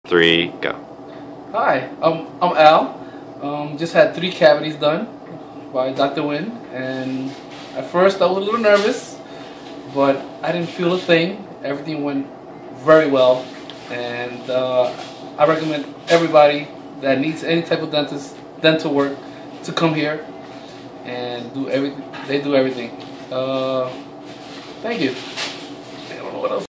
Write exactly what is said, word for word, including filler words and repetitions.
Three, go. Hi, um, I'm Al. Um, just had three cavities done by Doctor Wynn, and at first I was a little nervous, but I didn't feel a thing. Everything went very well, and uh, I recommend everybody that needs any type of dentist dental work to come here and do everything. They do everything. Uh, thank you. I don't know what else.